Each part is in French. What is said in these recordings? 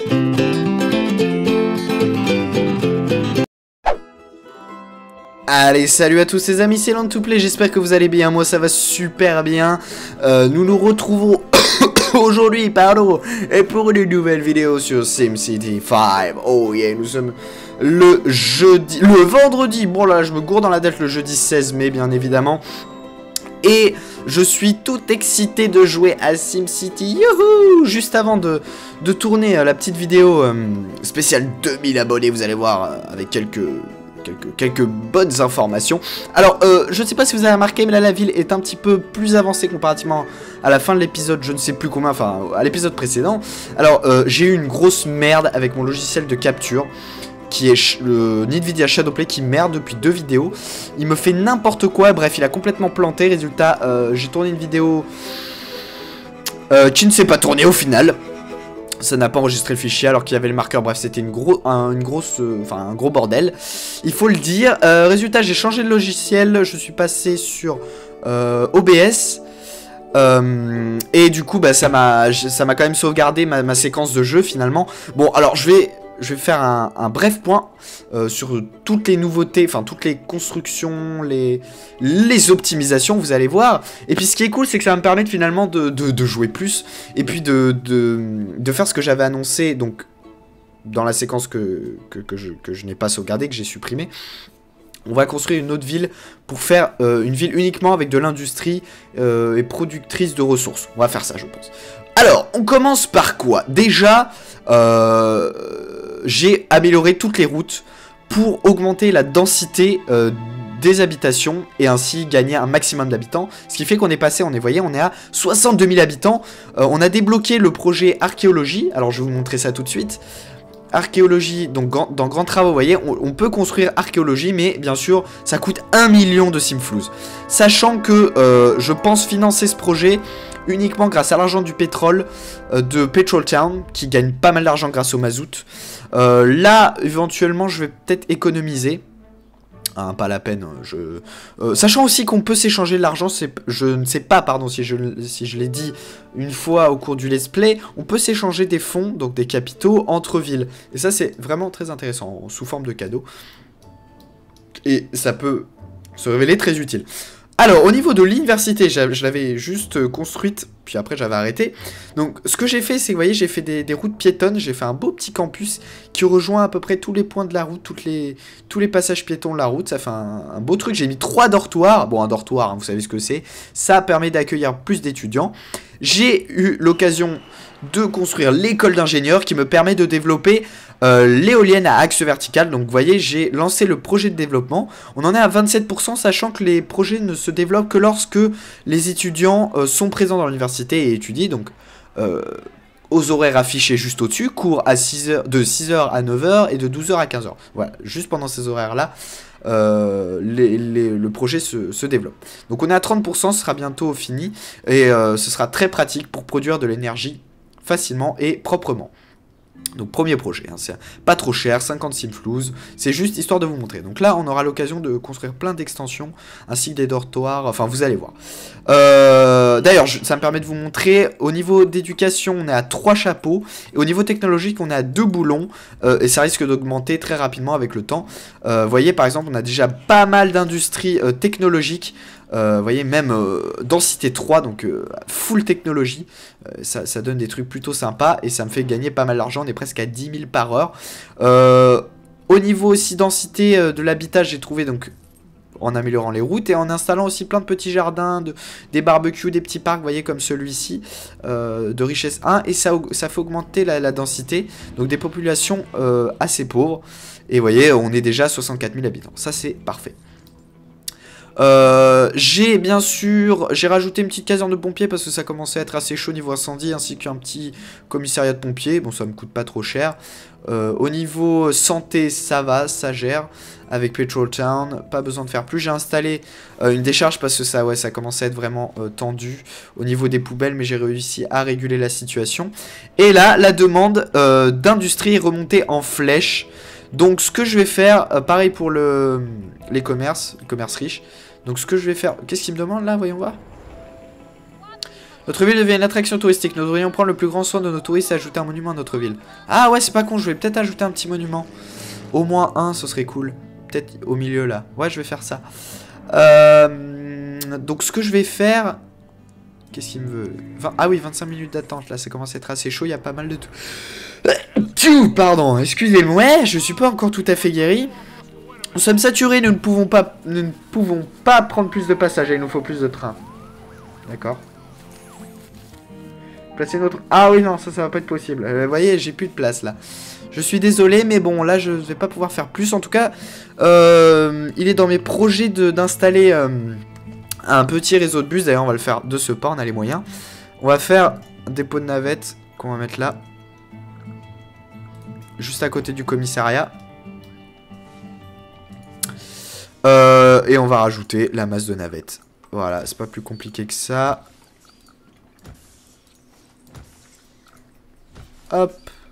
Allez, salut à tous les amis, c'est Land2Play, j'espère que vous allez bien, moi ça va super bien. Nous nous retrouvons aujourd'hui, pardon, et pour une nouvelle vidéo sur SimCity 5. Oh yeah, nous sommes le vendredi, bon là je me gourde dans la date, le jeudi 16 mai bien évidemment. Et je suis tout excité de jouer à SimCity, youhou. Juste avant de tourner la petite vidéo spéciale 2000 abonnés, vous allez voir, avec quelques bonnes informations. Alors, je ne sais pas si vous avez remarqué, mais là, la ville est un petit peu plus avancée comparativement à la fin de l'épisode, je ne sais plus combien, enfin, à l'épisode précédent. Alors, j'ai eu une grosse merde avec mon logiciel de capture, qui est le Nvidia Shadowplay, qui merde depuis 2 vidéos. Il me fait n'importe quoi, bref, il a complètement planté. Résultat, j'ai tourné une vidéo qui ne s'est pas tournée au final. Ça n'a pas enregistré le fichier alors qu'il y avait le marqueur. Bref, c'était un gros bordel. Il faut le dire. Résultat, j'ai changé de logiciel. Je suis passé sur OBS. Et du coup, bah, ça m'a quand même sauvegardé ma séquence de jeu finalement. Bon, alors je vais faire un bref point sur toutes les nouveautés, enfin toutes les constructions, les optimisations, vous allez voir. Et puis ce qui est cool, c'est que ça va me permettre finalement de jouer plus. Et puis de faire ce que j'avais annoncé donc dans la séquence que je n'ai pas sauvegardé, que j'ai supprimé. On va construire une autre ville pour faire une ville uniquement avec de l'industrie et productrice de ressources. On va faire ça, je pense. Alors, on commence par quoi? Déjà, j'ai amélioré toutes les routes pour augmenter la densité des habitations et ainsi gagner un maximum d'habitants. Ce qui fait qu'on est passé, vous voyez, on est à 62 000 habitants. On a débloqué le projet archéologie. Alors, je vais vous montrer ça tout de suite. Archéologie, donc dans Grands Travaux, vous voyez, on peut construire archéologie, mais bien sûr, ça coûte 1 million de simflouz. Sachant que je pense financer ce projet uniquement grâce à l'argent du pétrole de Petrol Town, qui gagne pas mal d'argent grâce au mazout. Là, éventuellement, je vais peut-être économiser. Hein, pas la peine. Sachant aussi qu'on peut s'échanger de l'argent, je ne sais pas, pardon, si je l'ai dit une fois au cours du let's play, on peut s'échanger des fonds, donc des capitaux, entre villes. Et ça, c'est vraiment très intéressant, sous forme de cadeau. Et ça peut se révéler très utile. Alors, au niveau de l'université, je l'avais juste construite, puis après j'avais arrêté. Donc, ce que j'ai fait, c'est, vous voyez, j'ai fait des routes piétonnes, j'ai fait un beau petit campus qui rejoint à peu près tous les points de la route, tous les passages piétons de la route. Ça fait un beau truc. J'ai mis 3 dortoirs. Bon, un dortoir, hein, vous savez ce que c'est. Ça permet d'accueillir plus d'étudiants. J'ai eu l'occasion de construire l'école d'ingénieurs qui me permet de développer l'éolienne à axe vertical. Donc vous voyez, j'ai lancé le projet de développement. On en est à 27%, sachant que les projets ne se développent que lorsque les étudiants sont présents dans l'université et étudient. Donc aux horaires affichés juste au-dessus, cours à de 6h à 9h et de 12h à 15h. Voilà, juste pendant ces horaires-là, le projet se développe. Donc on est à 30%, ce sera bientôt fini. Et ce sera très pratique pour produire de l'énergie facilement et proprement. Donc premier projet, hein, c'est pas trop cher, 50 simflouz, c'est juste histoire de vous montrer. Donc là on aura l'occasion de construire plein d'extensions, ainsi que des dortoirs, enfin vous allez voir. D'ailleurs ça me permet de vous montrer, au niveau d'éducation on est à 3 chapeaux, et au niveau technologique on est à 2 boulons, et ça risque d'augmenter très rapidement avec le temps. Vous voyez par exemple on a déjà pas mal d'industries technologiques. Vous voyez, même densité 3, donc full technologie, ça donne des trucs plutôt sympas et ça me fait gagner pas mal d'argent. On est presque à 10 000 par heure. Au niveau aussi densité de l'habitat, j'ai trouvé donc en améliorant les routes et en installant aussi plein de petits jardins, des barbecues, des petits parcs, vous voyez, comme celui-ci, de richesse 1, et ça fait augmenter la densité, donc des populations assez pauvres. Et vous voyez, on est déjà à 64 000 habitants, ça c'est parfait. J'ai bien sûr, j'ai rajouté une petite caserne de pompiers parce que ça commençait à être assez chaud niveau incendie, ainsi qu'un petit commissariat de pompiers. Bon, ça me coûte pas trop cher. Au niveau santé, ça va, ça gère avec Petrol Town, pas besoin de faire plus. J'ai installé une décharge parce que ça commençait à être vraiment tendu au niveau des poubelles, mais j'ai réussi à réguler la situation. Et là, la demande d'industrie est remontée en flèche. Donc ce que je vais faire, pareil pour les commerces riches. Donc ce que je vais faire, qu'est-ce qu'il me demande là, voyons voir. Notre ville devient une attraction touristique. Nous devrions prendre le plus grand soin de nos touristes et ajouter un monument à notre ville. Ah ouais, c'est pas con, je vais peut-être ajouter un petit monument. Au moins un, ce serait cool. Peut-être au milieu là. Ouais, je vais faire ça. Donc ce que je vais faire... Qu'est-ce qu'il me veut? Ah oui, 25 minutes d'attente. Là, ça commence à être assez chaud. Il y a pas mal de tout. Pardon, excusez-moi. Je suis pas encore tout à fait guéri. Nous sommes saturés. Nous ne pouvons pas prendre plus de passagers. Il nous faut plus de trains. D'accord. Placer notre... Ah oui, non, ça va pas être possible. Vous voyez, j'ai plus de place là. Je suis désolé, mais bon, là, je vais pas pouvoir faire plus. En tout cas, il est dans mes projets d'installer un petit réseau de bus. D'ailleurs, on va le faire de ce pas, on a les moyens. On va faire un dépôt de navette qu'on va mettre là. Juste à côté du commissariat. Et on va rajouter la masse de navettes. Voilà, c'est pas plus compliqué que ça. Hop.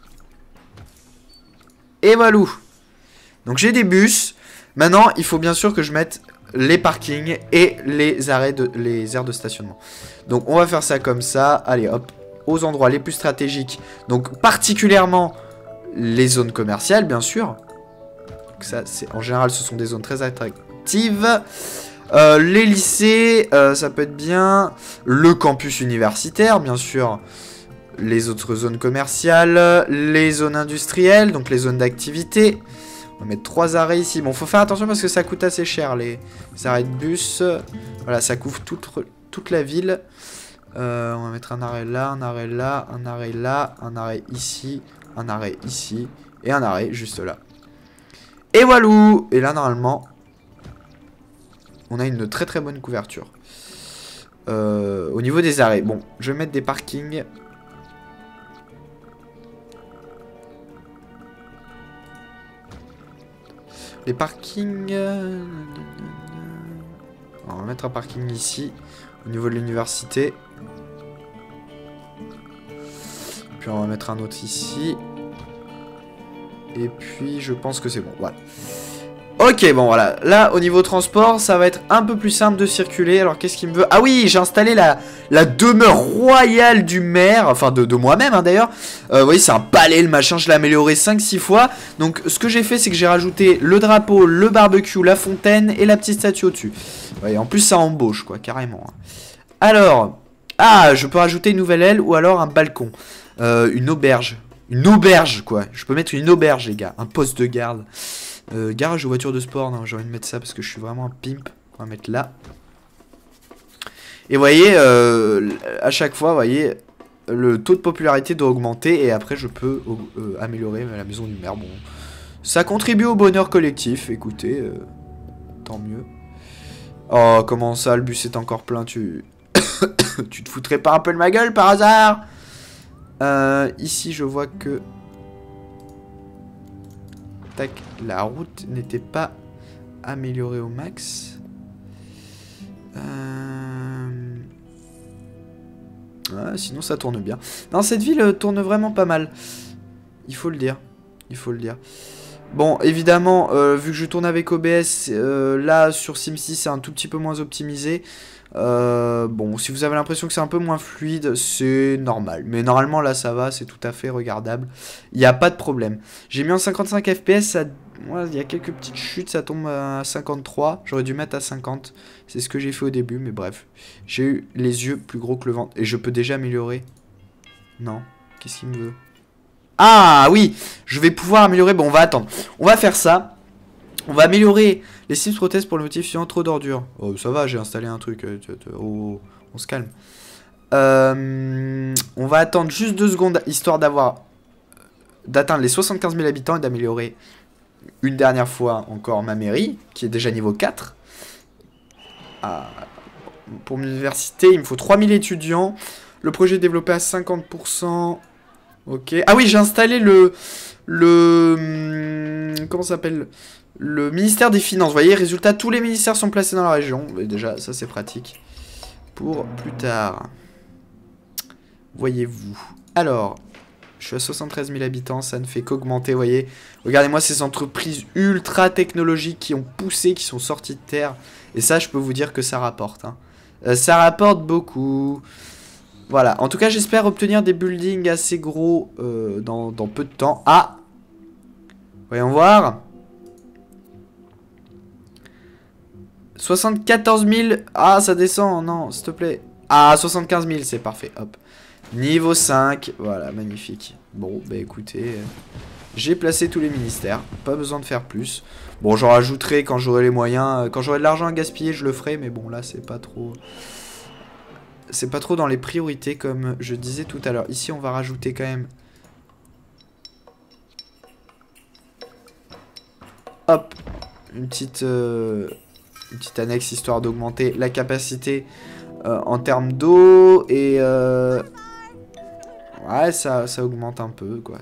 Et voilà. Donc j'ai des bus. Maintenant, il faut bien sûr que je mette les parkings et les aires de stationnement. Donc on va faire ça comme ça. Allez, hop. Aux endroits les plus stratégiques. Donc particulièrement les zones commerciales, bien sûr. Donc ça, en général, ce sont des zones très attractives. Les lycées, ça peut être bien. Le campus universitaire, bien sûr. Les autres zones commerciales. Les zones industrielles, donc les zones d'activité. On va mettre 3 arrêts ici. Bon, faut faire attention parce que ça coûte assez cher, les arrêts de bus. Voilà, ça couvre toute la ville. On va mettre un arrêt là, un arrêt là, un arrêt là, un arrêt ici, un arrêt ici, et un arrêt juste là. Et voilà. Et là, normalement, on a une très très bonne couverture. Au niveau des arrêts. Bon, je vais mettre des parkings. Les parkings... On va mettre un parking ici, au niveau de l'université. Puis on va mettre un autre ici. Et puis je pense que c'est bon, voilà. Ok, bon voilà, là au niveau transport, ça va être un peu plus simple de circuler. Alors qu'est-ce qu'il me veut? Ah oui, j'ai installé la demeure royale du maire, enfin de moi-même hein, d'ailleurs. Vous voyez, c'est un palais, le machin, je l'ai amélioré 5-6 fois. Donc ce que j'ai fait, c'est que j'ai rajouté le drapeau, le barbecue, la fontaine et la petite statue au-dessus. Vous voyez, en plus ça embauche quoi, carrément. Alors, je peux rajouter une nouvelle aile ou alors un balcon. Une auberge. Une auberge quoi, je peux mettre une auberge les gars, un poste de garde. Garage aux voitures de sport, non, j'ai envie de mettre ça parce que je suis vraiment un pimp. On va mettre là. Et vous voyez, à chaque fois, vous voyez, le taux de popularité doit augmenter et après je peux améliorer la maison du maire. Bon, ça contribue au bonheur collectif, écoutez, tant mieux. Oh, comment ça, le bus est encore plein, tu te foutrais pas un peu de ma gueule par hasard? Ici, je vois que... Tac, la route n'était pas améliorée au max. Sinon ça tourne bien. Non, cette ville tourne vraiment pas mal. Il faut le dire. Il faut le dire. Bon, évidemment, vu que je tourne avec OBS, là sur SimCity c'est un tout petit peu moins optimisé. Bon, si vous avez l'impression que c'est un peu moins fluide, c'est normal. Mais normalement, là, ça va, c'est tout à fait regardable. Il n'y a pas de problème. J'ai mis en 55 FPS, il y a quelques petites chutes, ça tombe à 53. J'aurais dû mettre à 50. C'est ce que j'ai fait au début, mais bref. J'ai eu les yeux plus gros que le ventre. Et je peux déjà améliorer. Non. Qu'est-ce qu'il me veut? Ah, oui! Je vais pouvoir améliorer. Bon, on va attendre. On va faire ça. On va améliorer les Sims prothèses pour le motif suivant, trop d'ordures. Oh, ça va, j'ai installé un truc. Oh, on se calme. On va attendre juste 2 secondes, histoire d'atteindre les 75 000 habitants et d'améliorer une dernière fois encore ma mairie, qui est déjà niveau 4. Pour l'université, il me faut 3000 étudiants. Le projet est développé à 50%. Ok. Ah oui, j'ai installé comment ça s'appelle? Le ministère des Finances, vous voyez, résultat, tous les ministères sont placés dans la région. Et déjà, ça c'est pratique. Pour plus tard. Voyez-vous. Alors, je suis à 73 000 habitants, ça ne fait qu'augmenter, vous voyez. Regardez-moi ces entreprises ultra technologiques qui ont poussé, qui sont sorties de terre. Et ça, je peux vous dire que ça rapporte. Hein. Ça rapporte beaucoup. Voilà, en tout cas j'espère obtenir des buildings assez gros dans peu de temps. Ah, voyons voir. 74 000. Ah, ça descend, non, s'il te plaît. Ah, 75 000, c'est parfait, hop. Niveau 5, voilà, magnifique. Bon, bah écoutez, j'ai placé tous les ministères, pas besoin de faire plus. Bon, j'en rajouterai quand j'aurai les moyens. Quand j'aurai de l'argent à gaspiller, je le ferai, mais bon, là, c'est pas trop... C'est pas trop dans les priorités, comme je disais tout à l'heure. Ici, on va rajouter quand même... Hop, une petite annexe, histoire d'augmenter la capacité en termes d'eau. Et... ouais, ça augmente un peu, quoi.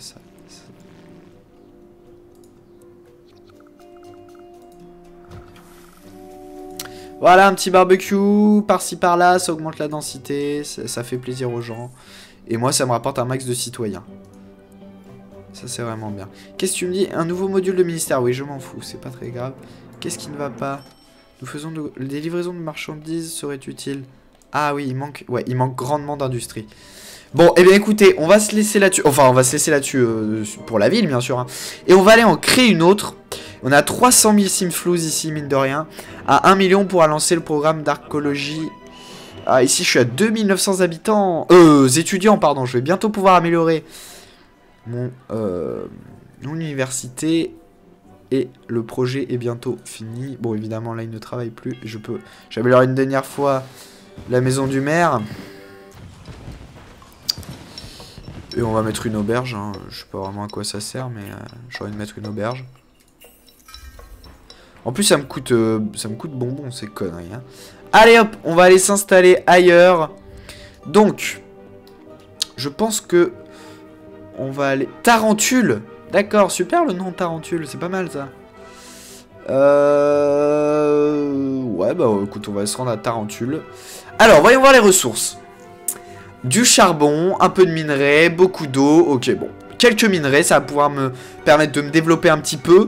Voilà, un petit barbecue par-ci par-là, ça augmente la densité, ça fait plaisir aux gens. Et moi, ça me rapporte un max de citoyens. Ça, c'est vraiment bien. Qu'est-ce que tu me dis? Un nouveau module de ministère? Oui, je m'en fous, c'est pas très grave. Qu'est-ce qui ne va pas? Nous faisons des livraisons de marchandises seraient utiles. Ah oui, il manque grandement d'industrie. Bon, eh bien écoutez, on va se laisser là-dessus. Enfin, on va se laisser là-dessus pour la ville, bien sûr. Hein. Et on va aller en créer une autre. On a 300 000 simflouz ici, mine de rien. À 1 million pour lancer le programme d'archéologie. Ah, ici, je suis à 2900 habitants. Étudiants, pardon. Je vais bientôt pouvoir améliorer mon université. Et le projet est bientôt fini. Bon, évidemment, là, il ne travaille plus. J'améliore une dernière fois la maison du maire. Et on va mettre une auberge. Hein. Je sais pas vraiment à quoi ça sert, mais j'ai envie de mettre une auberge. En plus, ça me coûte bonbon, ces conneries. Hein. Allez hop, on va aller s'installer ailleurs. Donc, je pense que on va aller... Tarentule. D'accord, super le nom Tarentule, c'est pas mal ça. Ouais, bah écoute, on va se rendre à Tarentule. Alors, voyons voir les ressources. Du charbon, un peu de minerais, beaucoup d'eau. Ok, bon, quelques minerais, ça va pouvoir me permettre de me développer un petit peu.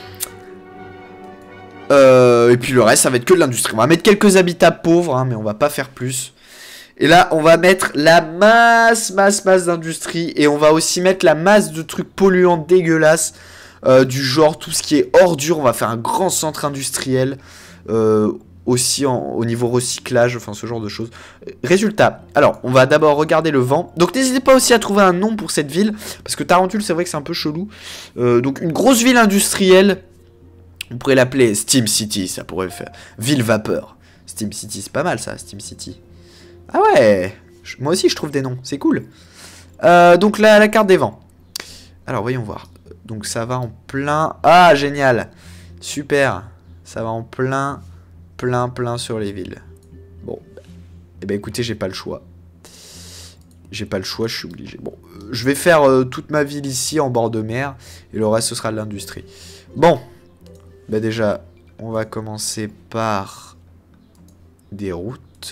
Et puis le reste, ça va être que de l'industrie. On va mettre quelques habitats pauvres, hein, mais on va pas faire plus. Et là, on va mettre la masse d'industrie. Et on va aussi mettre la masse de trucs polluants dégueulasses. Du genre, tout ce qui est ordure. On va faire un grand centre industriel. Aussi au niveau recyclage, enfin ce genre de choses. Résultat, alors, on va d'abord regarder le vent. Donc n'hésitez pas aussi à trouver un nom pour cette ville. Parce que Tarentule, c'est vrai que c'est un peu chelou. Donc une grosse ville industrielle. On pourrait l'appeler Steam City, ça pourrait faire ville vapeur. Steam City, c'est pas mal ça, Steam City. Ah ouais, moi aussi je trouve des noms, c'est cool. Donc la carte des vents. Alors voyons voir. Donc ça va en plein... Ah génial, super. Ça va en plein sur les villes. Bon, eh ben écoutez, j'ai pas le choix. J'ai pas le choix, je suis obligé. Bon, je vais faire toute ma ville ici en bord de mer. Et le reste ce sera de l'industrie. Bon. Bah déjà, on va commencer par des routes.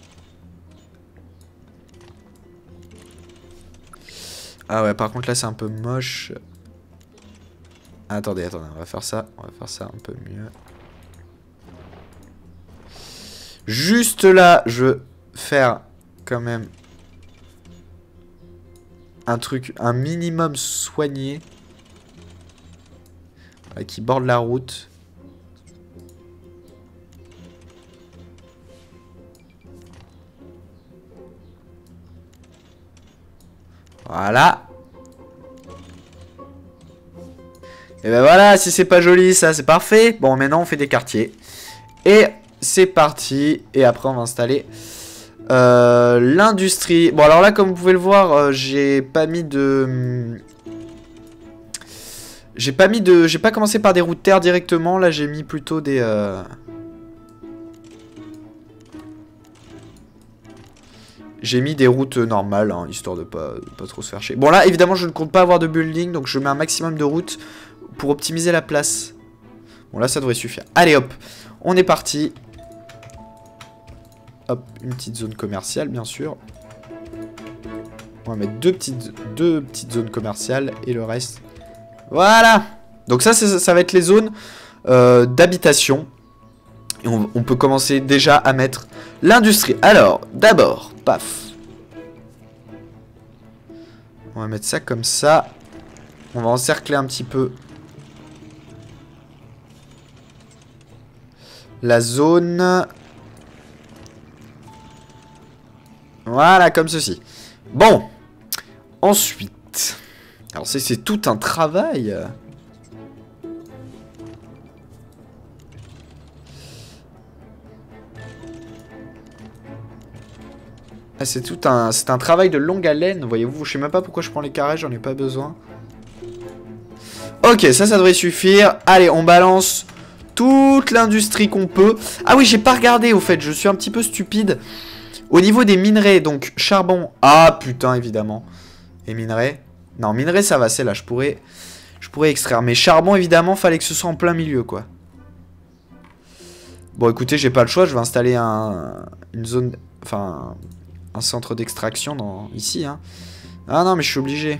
Ah ouais, par contre là c'est un peu moche. Attendez, on va faire ça un peu mieux. Juste là, je veux faire quand même un truc, un minimum soigné. Qui borde la route. Voilà. Et ben voilà, si c'est pas joli ça, c'est parfait. Bon, maintenant on fait des quartiers. Et c'est parti. Et après on va installer l'industrie. Bon alors là, comme vous pouvez le voir, j'ai pas mis de... J'ai pas commencé par des routes terre directement. Là, j'ai mis plutôt des... J'ai mis des routes normales, hein, histoire de pas trop se faire chier. Bon, là, évidemment, je ne compte pas avoir de building. Donc, je mets un maximum de routes pour optimiser la place. Bon, là, ça devrait suffire. Allez, hop. On est parti. Hop, une petite zone commerciale, bien sûr. On va mettre deux petites zones commerciales. Et le reste... Voilà. Donc ça va être les zones d'habitation. Et on peut commencer déjà à mettre l'industrie. Alors, d'abord, paf. On va mettre ça comme ça. On va encercler un petit peu la zone. Voilà, comme ceci. Bon. Ensuite. Alors c'est tout un travail. Ah, c'est un travail de longue haleine, voyez-vous. Je sais même pas pourquoi je prends les carrés, j'en ai pas besoin. Ok, ça devrait suffire. Allez, on balance toute l'industrie qu'on peut. Ah oui, j'ai pas regardé au fait, je suis un petit peu stupide. Au niveau des minerais, donc charbon. Ah putain, évidemment. Et minerais. Non, minerais ça va, c'est là, je pourrais extraire. Mais charbon, évidemment, fallait que ce soit en plein milieu, quoi. Bon, écoutez, j'ai pas le choix, je vais installer une zone... Enfin, un centre d'extraction ici, hein. Ah non, mais je suis obligé.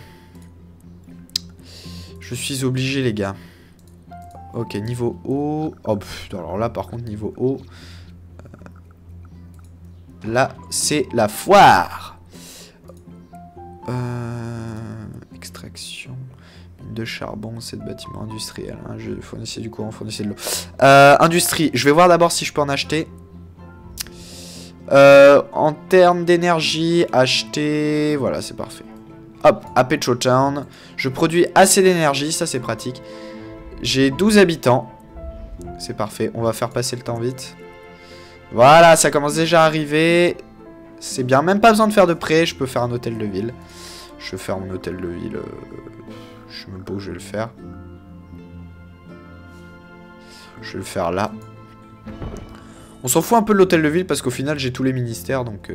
Je suis obligé, les gars. Ok, niveau eau. Oh, alors là, par contre, niveau eau. Là, c'est la foire. Extraction. Mine de charbon, c'est de bâtiment industriel. Hein, je fournissais du courant, fournissais de l'eau. Industrie. Je vais voir d'abord si je peux en acheter. En termes d'énergie, acheter. Voilà, c'est parfait. Hop, à Petro Town. Je produis assez d'énergie, ça c'est pratique. J'ai 12 habitants. C'est parfait, on va faire passer le temps vite. Voilà, ça commence déjà à arriver. C'est bien, même pas besoin de faire de prêt. Je peux faire un hôtel de ville. Je vais faire mon hôtel de ville. Je sais même pas où je vais le faire. Je vais le faire là. On s'en fout un peu de l'hôtel de ville parce qu'au final j'ai tous les ministères donc...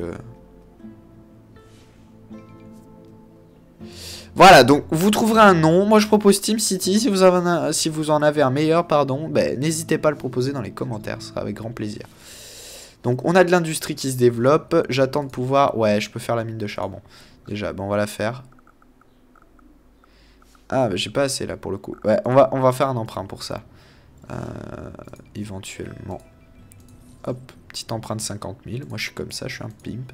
Voilà, donc vous trouverez un nom. Moi je propose Team City. Si vous en avez un meilleur, pardon, ben, n'hésitez pas à le proposer dans les commentaires. Ce sera avec grand plaisir. Donc on a de l'industrie qui se développe. J'attends de pouvoir... Ouais, je peux faire la mine de charbon. Déjà, ben, on va la faire. Ah, ben, j'ai pas assez là pour le coup. Ouais, on va faire un emprunt pour ça. Éventuellement. Hop, petite empreinte 50 000. Moi je suis comme ça, je suis un pimp.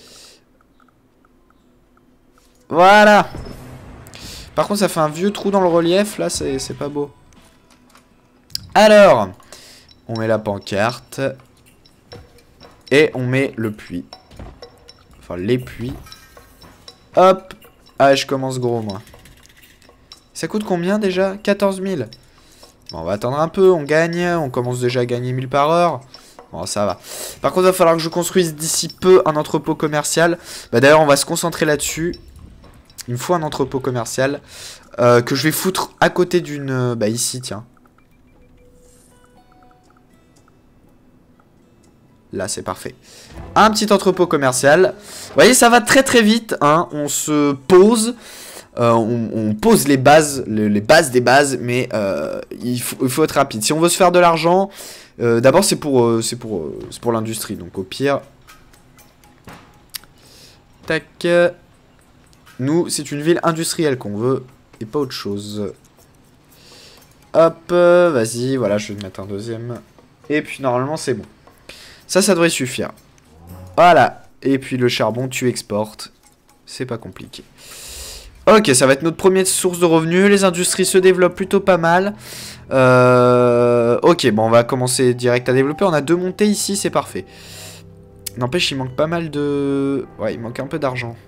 Voilà. Par contre ça fait un vieux trou dans le relief. Là c'est pas beau. Alors, on met la pancarte. Et on met le puits. Enfin les puits. Hop. Ah, je commence gros moi. Ça coûte combien déjà? 14 000. Bon, on va attendre un peu, on gagne. On commence déjà à gagner 1000 par heure. Bon, ça va. Par contre, il va falloir que je construise d'ici peu un entrepôt commercial. Bah, d'ailleurs, on va se concentrer là-dessus. Il me faut un entrepôt commercial. Que je vais foutre à côté d'une... Bah, ici, tiens. Là, c'est parfait. Un petit entrepôt commercial. Vous voyez, ça va très très vite. Hein. On se pose. On pose les bases. Les bases des bases. Mais il faut être rapide. Si on veut se faire de l'argent... D'abord c'est pour l'industrie, donc au pire. Tac. Nous c'est une ville industrielle qu'on veut et pas autre chose. Hop, vas-y, voilà, je vais mettre un deuxième. Et puis normalement c'est bon. Ça devrait suffire. Voilà. Et puis le charbon tu exportes. C'est pas compliqué. Ok, ça va être notre première source de revenus. Les industries se développent plutôt pas mal. Ok, bon, on va commencer direct à développer. On a 2 montées ici, c'est parfait. N'empêche, il manque pas mal de... Ouais, il manque un peu d'argent.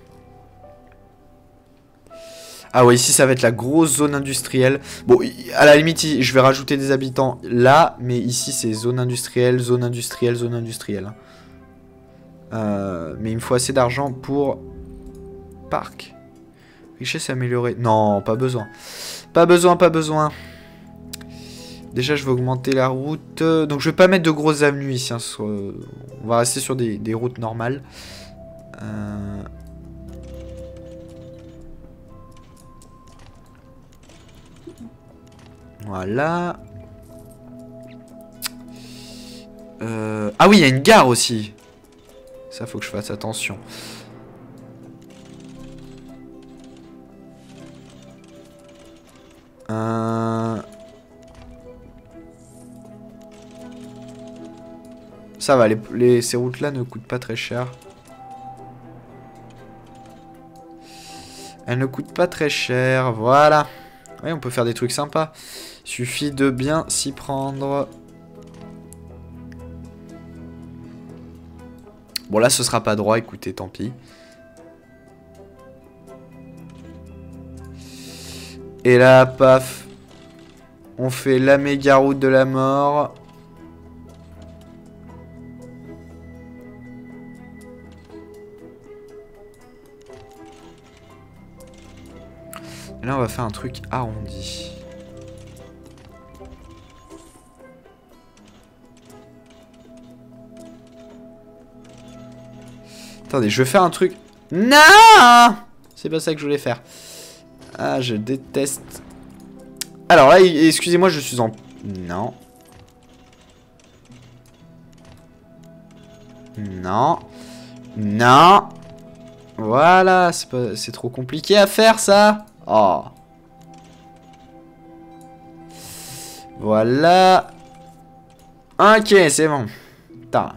Ah ouais, ici, ça va être la grosse zone industrielle. Bon, à la limite, je vais rajouter des habitants là. Mais ici, c'est zone industrielle, zone industrielle, zone industrielle. Mais il me faut assez d'argent pour... Parc. Richesse améliorée. Non, pas besoin. Pas besoin, pas besoin. Déjà, je vais augmenter la route. Donc, je vais pas mettre de grosses avenues ici. Hein. On va rester sur des routes normales. Voilà. Ah oui, il y a une gare aussi. Ça, faut que je fasse attention. Ça va, ces routes-là ne coûtent pas très cher. Elle ne coûte pas très cher, voilà. Oui, on peut faire des trucs sympas. Il suffit de bien s'y prendre. Bon, là, ce sera pas droit, écoutez, tant pis. Et là, paf. On fait la méga route de la mort. Et là, on va faire un truc arrondi. Attendez, je vais faire un truc... Non! C'est pas ça que je voulais faire. Ah, je déteste. Alors là, excusez-moi, je suis en... Non. Non. Non. Voilà, c'est trop compliqué à faire, ça. Oh. Voilà. Ok, c'est bon. Putain.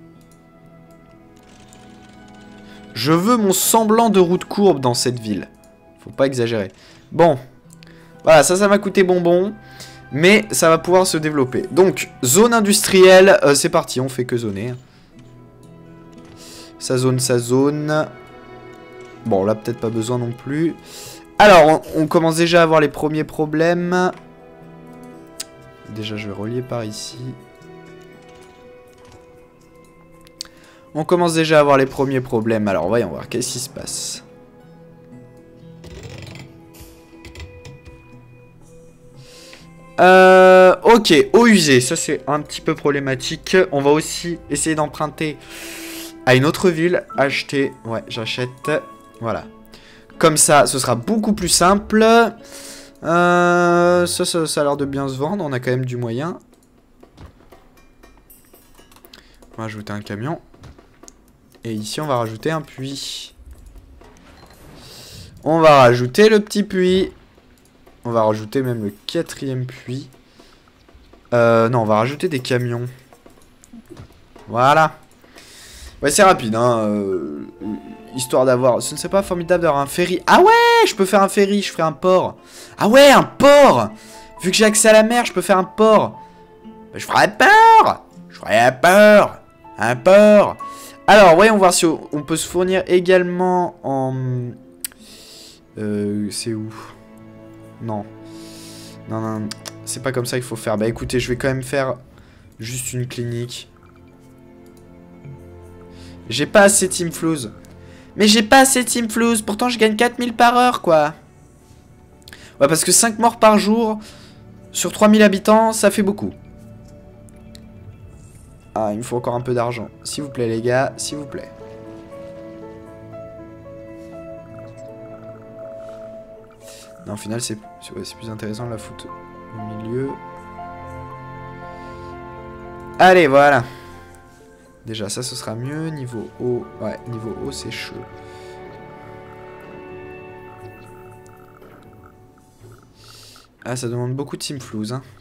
Je veux mon semblant de route courbe dans cette ville. Faut pas exagérer. Bon. Voilà, ça m'a coûté bonbon. Mais ça va pouvoir se développer. Donc, zone industrielle. C'est parti, on fait que zoner. Ça zone. Bon, là, peut-être pas besoin non plus. Alors, on commence déjà à avoir les premiers problèmes. Déjà, je vais relier par ici. On commence déjà à avoir les premiers problèmes. Alors, voyons voir, qu'est-ce qui se passe. Ok, eau usée, ça c'est un petit peu problématique. On va aussi essayer d'emprunter à une autre ville. Acheter, ouais, j'achète. Voilà. Comme ça, ce sera beaucoup plus simple. Ça a l'air de bien se vendre. On a quand même du moyen. On va ajouter un camion. Et ici, on va rajouter un puits. On va rajouter le petit puits. On va rajouter même le 4e puits. Non, on va rajouter des camions. Voilà. Ouais, c'est rapide, hein. Histoire d'avoir... Ce ne serait pas formidable d'avoir un ferry. Ah ouais, je peux faire un ferry, je ferai un port. Ah ouais, un port. Vu que j'ai accès à la mer, je peux faire un port. Bah, je ferai un port. Je ferai un port. Un port. Alors, voyons voir si on peut se fournir également en... c'est où? Non. Non, c'est pas comme ça qu'il faut faire. Bah écoutez, je vais quand même faire juste une clinique. J'ai pas assez Team Flouz. Mais j'ai pas assez Team Flouz. Pourtant, je gagne 4000 par heure, quoi. Ouais, parce que 5 morts par jour sur 3000 habitants, ça fait beaucoup. Ah, il me faut encore un peu d'argent. S'il vous plaît, les gars, s'il vous plaît. Non, au final, c'est plus intéressant de la foutre au milieu. Allez, voilà. Déjà, ça, ce sera mieux. Niveau eau, ouais, niveau eau, c'est chaud. Ah, ça demande beaucoup de Team Flouz, hein.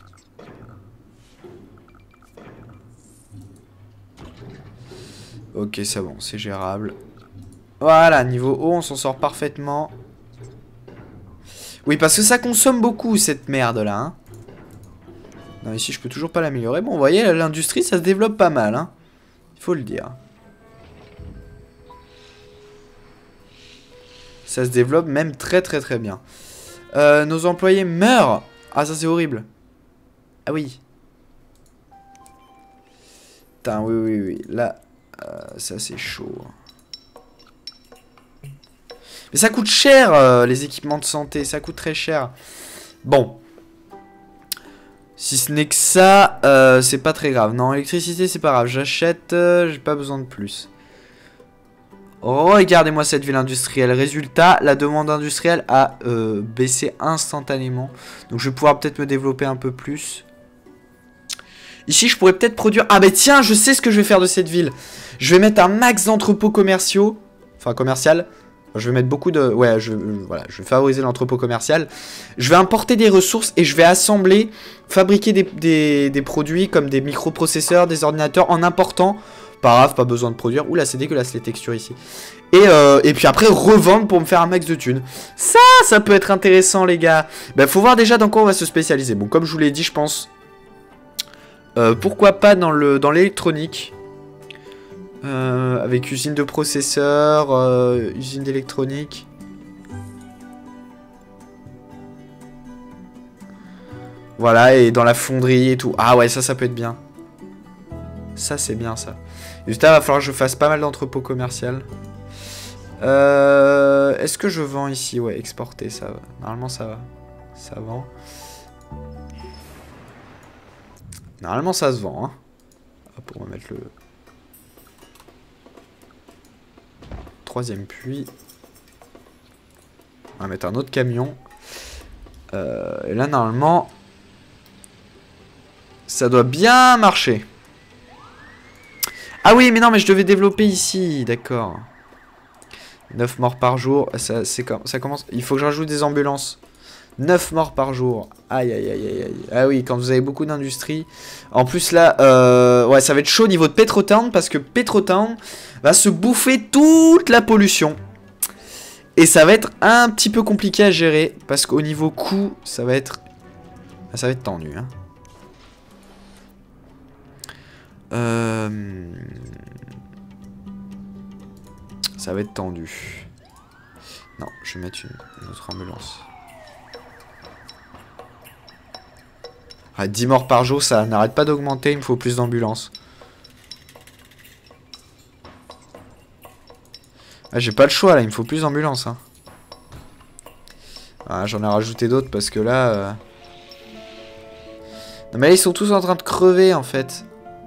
Ok, c'est bon, c'est gérable. Voilà, niveau eau, on s'en sort parfaitement. Oui, parce que ça consomme beaucoup, cette merde-là, hein. Non, ici, je peux toujours pas l'améliorer. Bon, vous voyez, l'industrie, ça se développe pas mal, hein. Il faut le dire. Ça se développe même très bien. Nos employés meurent. Ah, ça, c'est horrible. Ah oui. Putain, oui. Là, ça, c'est chaud. Mais ça coûte cher, les équipements de santé. Ça coûte très cher. Bon. Si ce n'est que ça, c'est pas très grave. Non, électricité, c'est pas grave. J'achète, j'ai pas besoin de plus. Regardez-moi cette ville industrielle. Résultat, la demande industrielle a baissé instantanément. Donc je vais pouvoir peut-être me développer un peu plus. Ici, je pourrais peut-être produire... Ah, mais tiens, je sais ce que je vais faire de cette ville. Je vais mettre un max d'entrepôts commerciaux. Enfin, commercial. Je vais mettre beaucoup de... Ouais, voilà, je vais favoriser l'entrepôt commercial. Je vais importer des ressources et je vais assembler, fabriquer des produits comme des microprocesseurs, des ordinateurs en important Pas grave, pas besoin de produire. Oula, c'est dégueulasse les textures ici. Et puis après, revendre pour me faire un max de thunes. Ça peut être intéressant, les gars. Bah, faut voir déjà dans quoi on va se spécialiser. Bon, comme je vous l'ai dit, je pense... pourquoi pas dans l'électronique. Avec usine de processeurs, usine d'électronique. Voilà, et dans la fonderie et tout. Ah ouais, ça peut être bien. Ça, c'est bien, ça. Juste là, il va falloir que je fasse pas mal d'entrepôts commerciaux. Est-ce que je vends ici? Ouais, exporter, ça va. Normalement, ça va. Ça vend. Normalement, ça se vend, hein. Hop, on va mettre le... 3e puits. On va mettre un autre camion. Et là, normalement... ça doit bien marcher. Ah oui, mais non, mais je devais développer ici. D'accord. 9 morts par jour. Ça commence... Il faut que je rajoute des ambulances. 9 morts par jour. Aïe, aïe, aïe, aïe. Ah oui, quand vous avez beaucoup d'industrie. En plus, là, ouais, ça va être chaud au niveau de Petrotown. Parce que Petrotown va se bouffer toute la pollution. Et ça va être un petit peu compliqué à gérer. Parce qu'au niveau coût, ça va être tendu, hein. Ça va être tendu. Non, je vais mettre une autre ambulance. Ah, 10 morts par jour, ça n'arrête pas d'augmenter, il me faut plus d'ambulances. Ah, j'ai pas le choix là, il me faut plus d'ambulances. Hein. Ah, j'en ai rajouté d'autres parce que là... Non mais là, ils sont tous en train de crever en fait.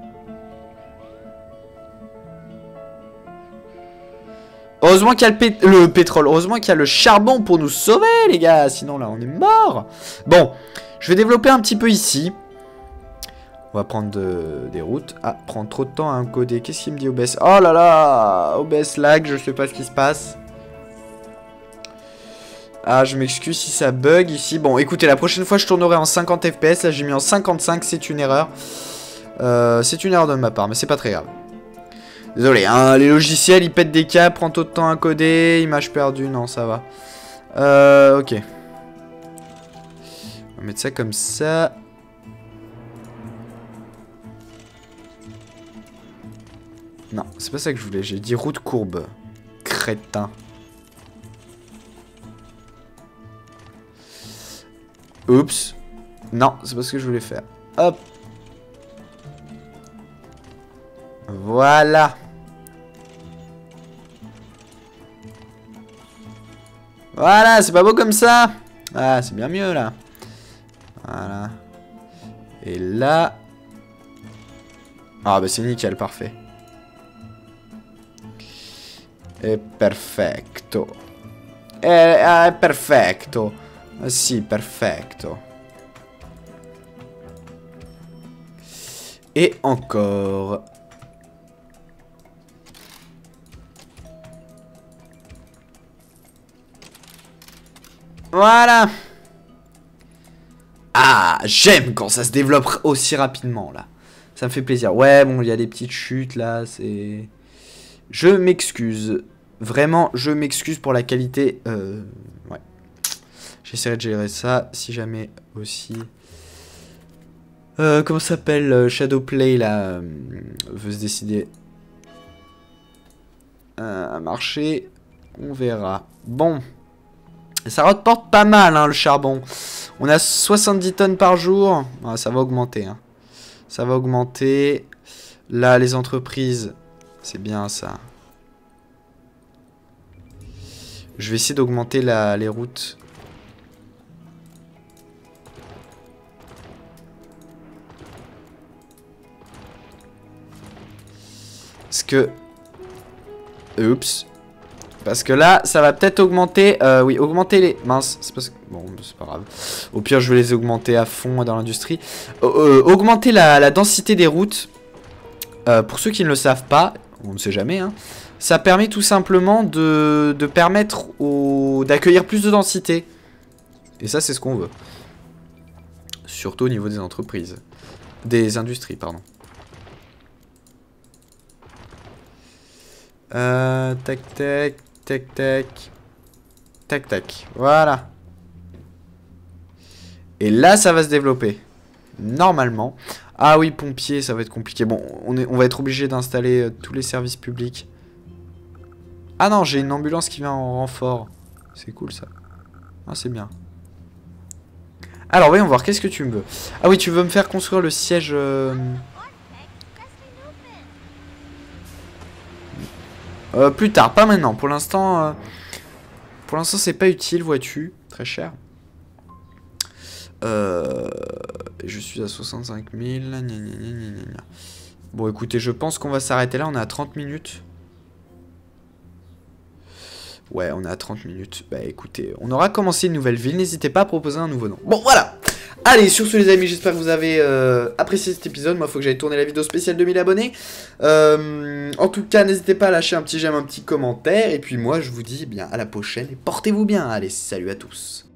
Heureusement qu'il y a le pétrole. Heureusement qu'il y a le charbon pour nous sauver, les gars. Sinon, là, on est mort. Bon, je vais développer un petit peu ici. On va prendre des routes. Ah, prendre trop de temps à encoder. Qu'est-ce qu'il me dit OBS? Oh là là, OBS lag, je sais pas ce qui se passe. Ah, je m'excuse si ça bug ici. Bon, écoutez, la prochaine fois, je tournerai en 50 FPS. Là, j'ai mis en 55, c'est une erreur. C'est une erreur de ma part, mais c'est pas très grave. Désolé, hein, les logiciels, ils pètent des câbles, prend trop de temps à coder, image perdue, non, ça va. Ok. On va mettre ça comme ça. Non, c'est pas ça que je voulais, j'ai dit route courbe. Crétin. Oups. Non, c'est pas ce que je voulais faire. Hop. Voilà. Voilà, c'est pas beau comme ça. Ah, c'est bien mieux là. Voilà. Et là... Ah bah c'est nickel, parfait. Et perfecto. Perfecto. Si, perfecto. Et encore... Voilà. Ah, j'aime quand ça se développe aussi rapidement, là. Ça me fait plaisir. Ouais, bon, il y a des petites chutes, là, c'est... Je m'excuse. Vraiment, je m'excuse pour la qualité. Ouais. J'essaierai de gérer ça, si jamais aussi... comment ça s'appelle Shadowplay, là, veut se décider à marcher. On verra. Bon. Ça rapporte pas mal, hein, le charbon. On a 70 tonnes par jour. Ah, ça va augmenter. Hein. Ça va augmenter. Là, les entreprises, c'est bien ça. Je vais essayer d'augmenter les routes. Parce que... Oups. Parce que là, ça va peut-être augmenter... oui, augmenter les... Mince, c'est parce que... Bon, c'est pas grave. Au pire, je vais les augmenter à fond dans l'industrie. Augmenter la densité des routes. Pour ceux qui ne le savent pas, on ne sait jamais, hein. Ça permet tout simplement de permettre d'accueillir plus de densité. Et ça, c'est ce qu'on veut. Surtout au niveau des entreprises. Des industries, pardon. Tac, tac, tac, tac. Tac, tac. Voilà. Et là, ça va se développer. Normalement. Ah oui, pompier, ça va être compliqué. Bon, on va être obligé d'installer tous les services publics. Ah non, j'ai une ambulance qui vient en renfort. C'est cool, ça. Ah, c'est bien. Alors, voyons voir, qu'est-ce que tu me veux? Ah oui, tu veux me faire construire le siège... plus tard, pas maintenant. Pour l'instant, c'est pas utile, vois-tu. Très cher. Je suis à 65 000. Gna, gna, gna, gna, gna. Bon, écoutez, je pense qu'on va s'arrêter là. On est à 30 minutes. Ouais, on est à 30 minutes. Bah écoutez, on aura commencé une nouvelle ville. N'hésitez pas à proposer un nouveau nom. Bon, voilà. Allez, sur ce les amis, j'espère que vous avez apprécié cet épisode. Moi, il faut que j'aille tourner la vidéo spéciale 2000 abonnés. En tout cas, n'hésitez pas à lâcher un petit j'aime, un petit commentaire. Et puis moi, je vous dis bien à la prochaine. Et portez-vous bien. Allez, salut à tous.